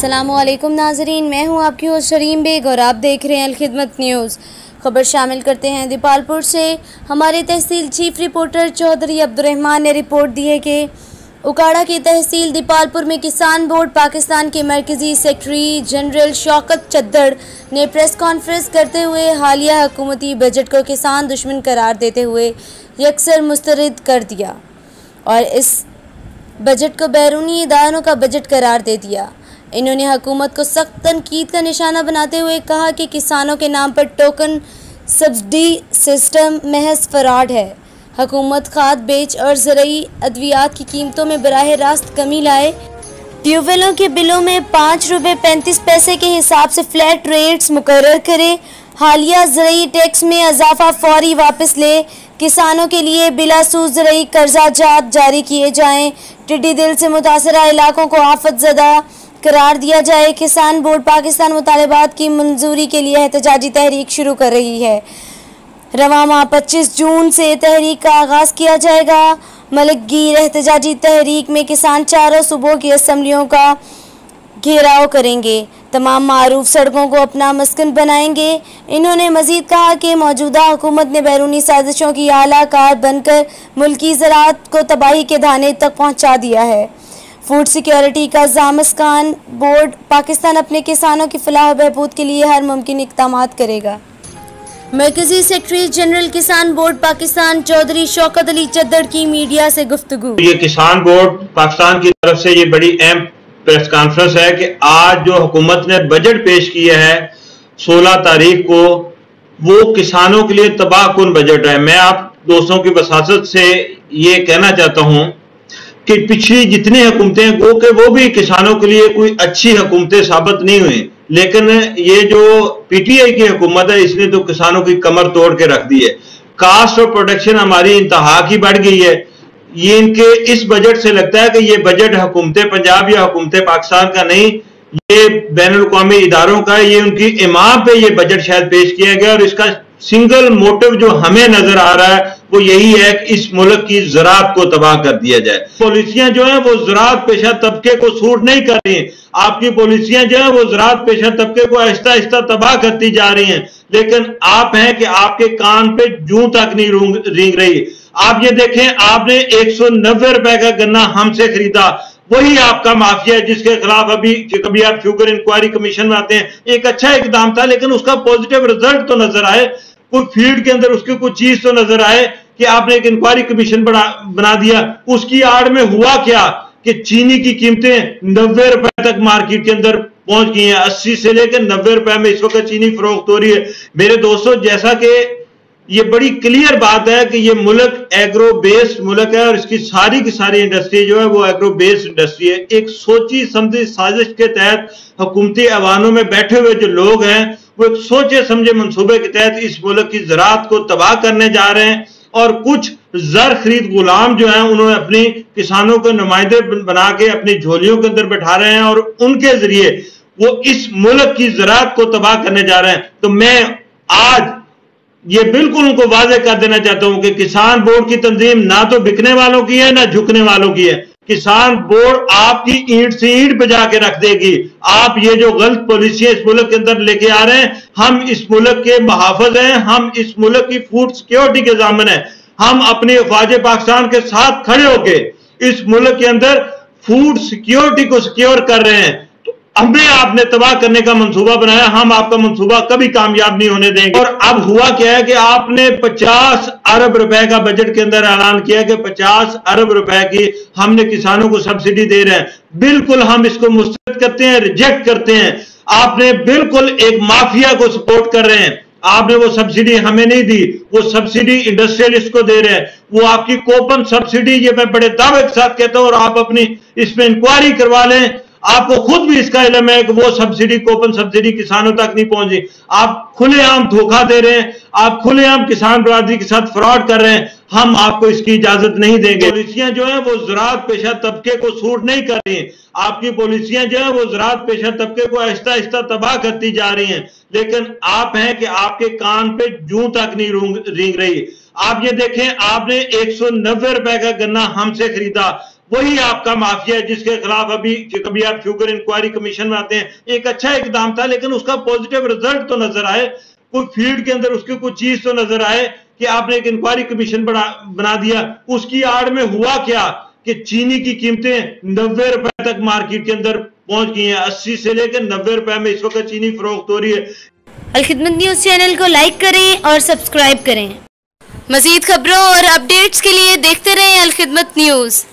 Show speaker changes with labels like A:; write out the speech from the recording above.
A: अस्सलामुअलैकुम नाजरीन, मैं हूं आपकी होस्ट शरीम बेग और आप देख रहे हैं अलखिदमत न्यूज़। खबर शामिल करते हैं दीपालपुर से। हमारे तहसील चीफ रिपोर्टर चौधरी अब्दुर्रहमान ने रिपोर्ट दी है कि उकाड़ा की तहसील दीपालपुर में किसान बोर्ड पाकिस्तान के मरकज़ी सेक्रेटरी जनरल शौकत चद्दड़ ने प्रेस कॉन्फ्रेंस करते हुए हालिया हुकूमती बजट को किसान दुश्मन करार देते हुए यकसर मुस्तरद कर दिया और इस बजट को बैरूनी इदारों का बजट करार दे दिया। इन्होंने हुकूमत को सख्त तनकीद का निशाना बनाते हुए कहा कि किसानों के नाम पर टोकन सब्सिडी सिस्टम महज फ्रॉड है। हुकूमत खाद बेच और ज़रूरी अद्वियात की कीमतों में बराह रास्त कमी लाए। ट्यूबवेलों के बिलों में ₹5.35 के हिसाब से फ्लैट रेट्स मुकर्रर करे। हालिया ज़रूरी टैक्स में इजाफा फौरी वापस ले। किसानों के लिए बिलासूद ज़रूरी कर्जा जात जारी किए जाएँ। टिड्डी दिल से मुतासरा इलाकों को आफत ज़दा करार दिया जाए। किसान बोर्ड पाकिस्तान मुतालबात की मंजूरी के लिए एहतजाजी तहरीक शुरू कर रही है। रवां माह 25 जून से तहरीक का आगाज़ किया जाएगा। मलिकगीर एहतजाजी तहरीक में किसान चारों सूबों की असम्बलियों का घेराव करेंगे। तमाम मारूफ सड़कों को अपना मस्कन बनाएंगे। इन्होंने मजीद कहा कि मौजूदा हुकूमत ने बैरूनी साजिशों की आला कार बनकर मुल्की ज़राअत को तबाही के धाने तक पहुँचा दिया है। फूड सिक्योरिटी का ज़ामस्कान बोर्ड पाकिस्तान अपने किसानों की फलाह और बहबूद के लिए हर मुमकिन इक़दामात करेगा। मरकज़ी secretary general Kisan board Pakistan Chaudhry Shaukat Ali Chaddar की मीडिया से गुफ्तगू।
B: ये किसान बोर्ड पाकिस्तान की तरफ से ये बड़ी अहम प्रेस कॉन्फ्रेंस है कि आज जो हुकूमत ने बजट पेश किया है 16 तारीख को, वो किसानों के लिए तबाहकुन बजट है। मैं आप दोस्तों की वसासत से ये कहना चाहता हूँ कि पिछली जितनी हुकूमतें वो भी किसानों के लिए कोई अच्छी हुकूमतें साबित नहीं हुई, लेकिन ये जो पीटीआई की हुकूमत है इसने तो किसानों की कमर तोड़ के रख दी है। कास्ट ऑफ प्रोडक्शन हमारी इंतहा की बढ़ गई है। ये इनके इस बजट से लगता है कि ये बजट हुकूमत पंजाब या हुकूमत पाकिस्तान का नहीं, ये बैनुल-अक़वामी इदारों का है। ये उनकी इमाम पे ये बजट शायद पेश किया गया और इसका सिंगल मोटिव जो हमें नजर आ रहा है वो यही है कि इस मुल्क की ज़राअत को तबाह कर दिया जाए। पॉलिसियां जो है वो ज़राअत पेशा तबके को सूट नहीं कर रही हैं। आपकी पॉलिसियां जो है वो ज़राअत पेशा तबके को आहिस्ता आहिस्ता तबाह करती जा रही हैं, लेकिन आप हैं कि आपके कान पे जूं तक नहीं रेंग रही। आप ये देखें, आपने 190 रुपए का गन्ना हमसे खरीदा, वही आपका माफिया है जिसके खिलाफ अभी कभी आप शुगर इंक्वायरी कमीशन में आते हैं। एक अच्छा इकदाम था, लेकिन उसका पॉजिटिव रिजल्ट तो नजर आए, कोई फील्ड के अंदर उसकी कोई चीज तो नजर आए कि आपने एक इंक्वायरी कमीशन बना दिया। उसकी आड़ में हुआ क्या कि चीनी की कीमतें 90 रुपए तक मार्केट के अंदर पहुंच गई हैं। 80 से लेकर 90 रुपए में इस वक्त चीनी फरोख्त हो रही है। मेरे दोस्तों, जैसा कि ये बड़ी क्लियर बात है कि ये मुल्क एग्रो बेस्ड मुल्क है और इसकी सारी की सारी इंडस्ट्री जो है वो एग्रो बेस्ड इंडस्ट्री है। एक सोची समझी साजिश के तहत हुकूमती ऐवानों में बैठे हुए जो लोग हैं वो एक सोचे समझे मंसूबे के तहत इस मुल्क की ज़राअत को तबाह करने जा रहे हैं और कुछ जर खरीद गुलाम जो हैं उन्होंने अपनी किसानों के नुमाइंदे बना के अपनी झोलियों के अंदर बैठा रहे हैं और उनके जरिए वो इस मुल्क की ज़राअत को तबाह करने जा रहे हैं। तो मैं आज ये बिल्कुल उनको वाज़ेह कर देना चाहता हूं कि किसान बोर्ड की तंजीम ना तो बिकने वालों की है ना झुकने वालों की है। किसान बोर्ड आपकी ईंट से ईंट बजा के रख देगी। आप ये जो गलत पॉलिसियां इस मुल्क के अंदर लेके आ रहे हैं, हम इस मुल्क के मुहाफ़िज़ हैं, हम इस मुल्क की फूड सिक्योरिटी के ज़ामिन हैं। हम अपनी अफ़वाज पाकिस्तान के साथ खड़े होके इस मुल्क के अंदर फूड सिक्योरिटी को सिक्योर कर रहे हैं। हमें आपने तबाह करने का मंसूबा बनाया, हम आपका मंसूबा कभी कामयाब नहीं होने देंगे। और अब हुआ क्या है कि आपने 50 अरब रुपए का बजट के अंदर ऐलान किया कि 50 अरब रुपए की हमने किसानों को सब्सिडी दे रहे हैं। बिल्कुल हम इसको मुस्तरद करते हैं, रिजेक्ट करते हैं। आपने बिल्कुल एक माफिया को सपोर्ट कर रहे हैं। आपने वो सब्सिडी हमें नहीं दी, वो सब्सिडी इंडस्ट्रियलिस्ट को दे रहे हैं। वो आपकी कोपन सब्सिडी, ये मैं बड़े दावे के साथ कहता हूं और आप अपनी इसमें इंक्वायरी करवा लें। आपको खुद भी इसका इल्म है कि वो सब्सिडी कोपन सब्सिडी किसानों तक नहीं पहुंची। आप खुलेआम धोखा दे रहे हैं, आप खुलेआम किसान बरादरी के साथ फ्रॉड कर रहे हैं। हम आपको इसकी इजाजत नहीं देंगे। पॉलिसियां जो है वो ज़राअत पेशा तबके को सूट नहीं कर रही हैं। आपकी पॉलिसियां जो है वो ज़राअत पेशा तबके को आहिस्ता आहिस्ता तबाह करती जा रही हैं, लेकिन आप हैं कि आपके कान पे जूं तक नहीं रेंग रही। आप ये देखें, आपने 190 रुपए का गन्ना हमसे खरीदा, वही आपका माफिया है जिसके खिलाफ अभी कभी आप शुगर इंक्वायरी कमीशन में आते हैं। एक अच्छा इकदाम था, लेकिन उसका पॉजिटिव रिजल्ट तो नजर आए, कोई फील्ड के अंदर उसकी कोई चीज तो नजर आए कि आपने एक इंक्वायरी कमीशन बना दिया। उसकी आड़ में हुआ क्या कि चीनी की कीमतें 90 रुपए तक मार्केट के अंदर पहुंच गई हैं। 80 से लेकर 90 रुपए में इस वक्त चीनी फरोख्त हो रही है।
A: अल खिदमत न्यूज़ चैनल को लाइक करें और सब्सक्राइब करें। मज़ीद खबरों और अपडेट्स के लिए देखते रहें अल खिदमत न्यूज़।